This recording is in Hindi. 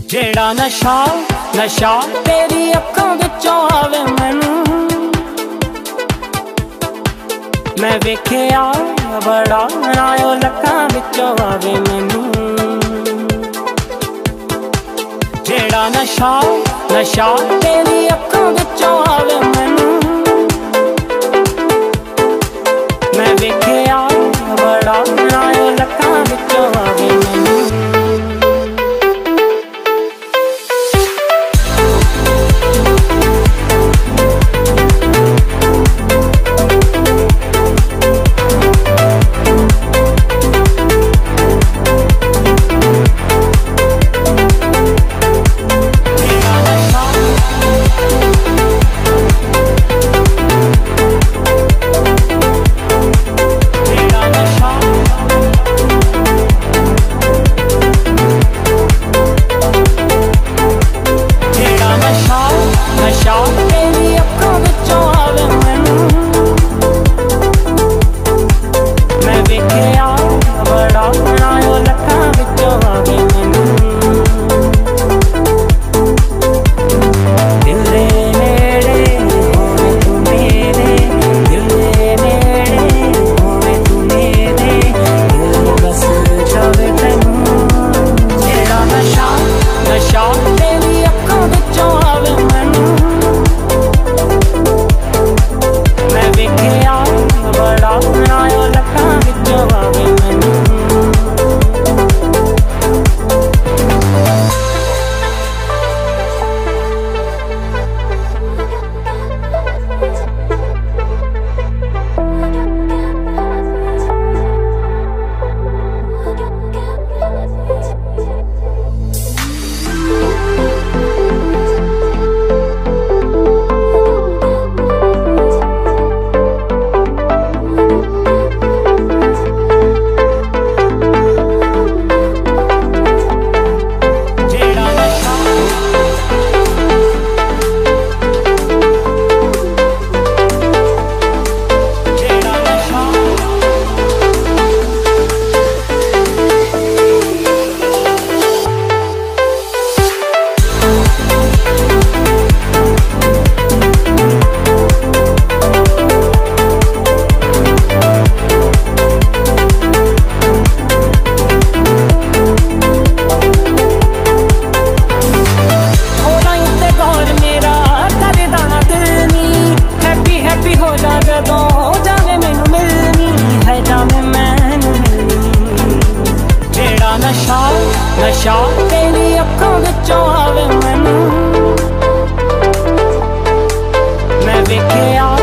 जेड़ा नशा नशा तेरी अखों विचों आवे मैनू, मैं वेखिया बड़ा नायो लखां विचों आवे मैनू। जेड़ा नशा नशा तेरी अखों विचों आवे मैनू, मैं वेखिया बड़ा नायो लखां विचों आवे मैनू। नशा तेरी अखों विचों आवे मैनू, मैं वेखिया